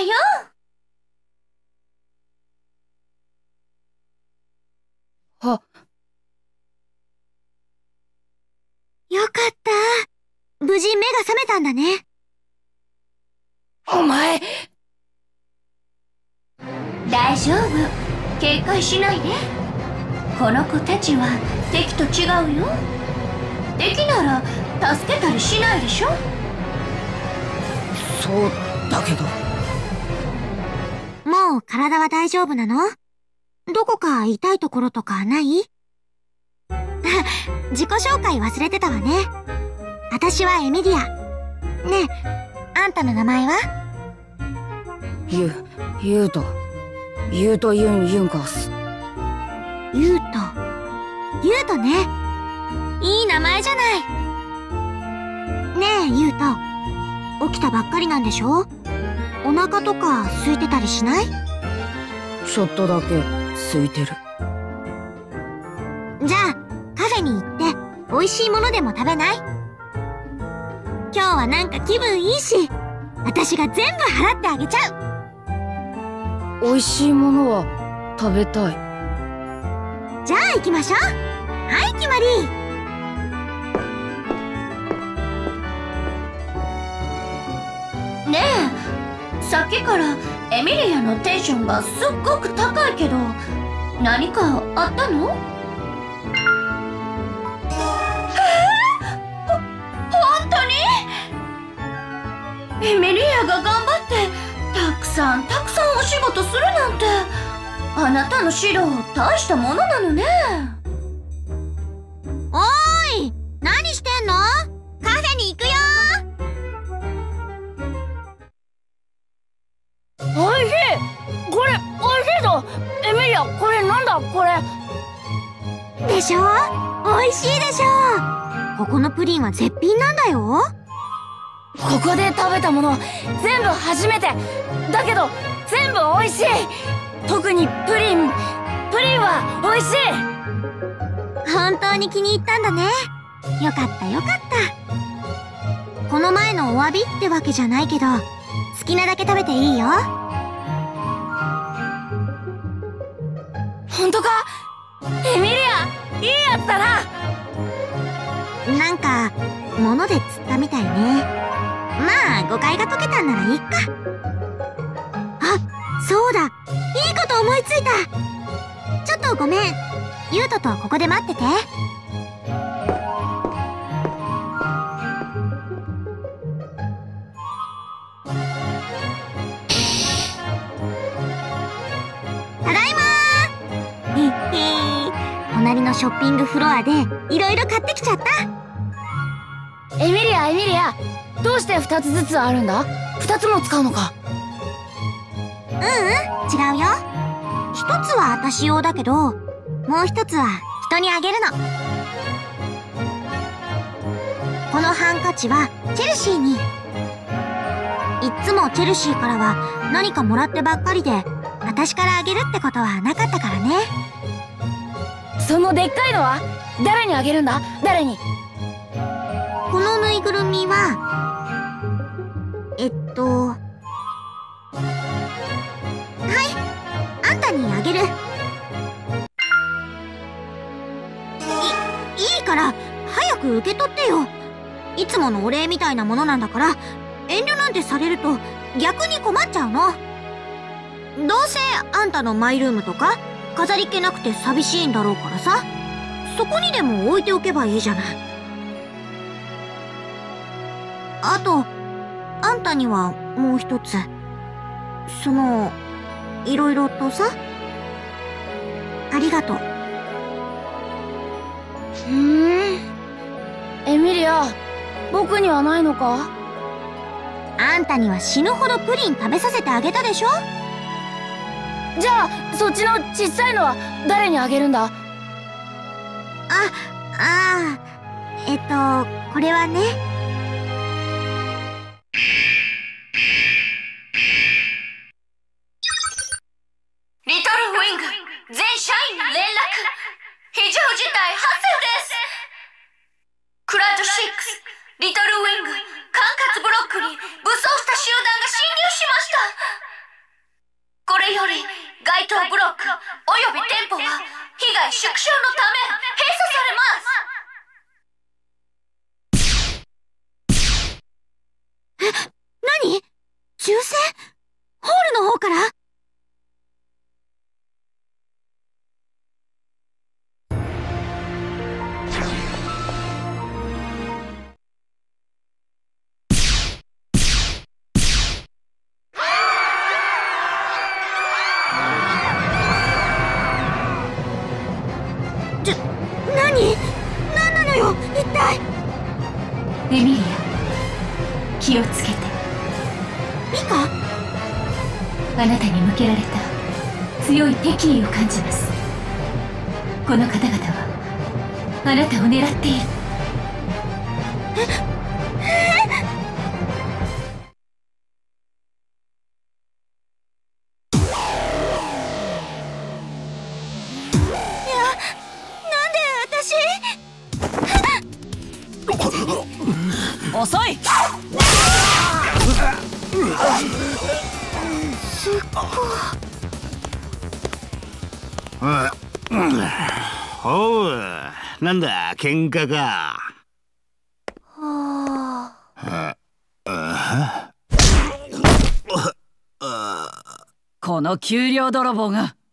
よ。 は、 よかった。無事目が覚めたんだね。 お前。 大丈夫。警戒しないで。この子たちは敵と違うよ。敵なら助けたりしないでしょ。 そうだけど。 もう体は大丈夫なの？どこか痛いところとかない？自己紹介忘れてたわね。私はエミリア。ねえ、あんたの名前は？ ユウトユンユンカース。 ユウトね。いい名前じゃない。ねえ、ユウト。起きたばっかりなんでしょ？お腹とか空いてたりしない？ ちょっとだけ空いてる。 じゃあ、カフェに行って美味しいものでも食べない？今日はなんか気分いいし、私が全部払ってあげちゃう。 美味しいものは食べたい。 じゃあ行きましょう。はい、決まり。 ねえ、さっきからエミリアのテンションがすっごく高いけど、何かあったの？本当に？エミリアが頑張ってたくさんお仕事するなんて、あなたの指導大したものなのね。 おーい、何してんの？カフェに行くよ。 おいしい。これおいしいぞ。エミリア、これなんだこれ。 でしょ？美味しいでしょ？ここのプリンは絶品なんだよ。 ここで食べたもの全部初めてだけど全部美味しい。特にプリンは美味しい。 本当に気に入ったんだね。よかったよかった。この前のお詫びってわけじゃないけど、好きなだけ食べていいよ。 本当か？エミリア、いいやつだな。 なんか物で釣ったみたいね。まあ誤解が解けたんならいいか。あ、そうだ、いいこと思いついた。ちょっとごめん。ユウトとここで待ってて。ただいまー。へっへー。隣のショッピングフロアでいろいろ買ってきちゃった。 エミリア、どうして2つずつあるんだ？2つも使うのか？ 違うよ。一つは私用だけど、もう一つは人にあげるの。このハンカチはチェルシーに。いっつもチェルシーからは何かもらってばっかりで、私からあげるってことはなかったからね。 そのでっかいのは誰にあげるんだ？誰に？ このぬいぐるみは、はい、あんたにあげる。いいから早く受け取ってよ。いつものお礼みたいなものなんだから、遠慮なんてされると逆に困っちゃうの。どうせあんたのマイルームとか飾り気なくて寂しいんだろうからさ、そこにでも置いておけばいいじゃない。あと、あんたにはもう一つ、いろいろとさ。ありがとう。 エミリア、僕にはないのか？ あんたには死ぬほどプリン食べさせてあげたでしょ？ じゃあそっちの小さいのは誰にあげるんだ？ これはね。 リトルウィング全社員連絡、非常事態発生です。クラウド6、リトルウィング管轄ブロックに武装した集団が侵入しました。 何？銃声？ホールの方から？何なのよ、一体。 エミリア、気をつけて。 ミカ？ あなたに向けられた強い敵意を感じます。この方々はあなたを狙っている。 遅い。 おう、なんだ喧嘩か。 この給料泥棒が。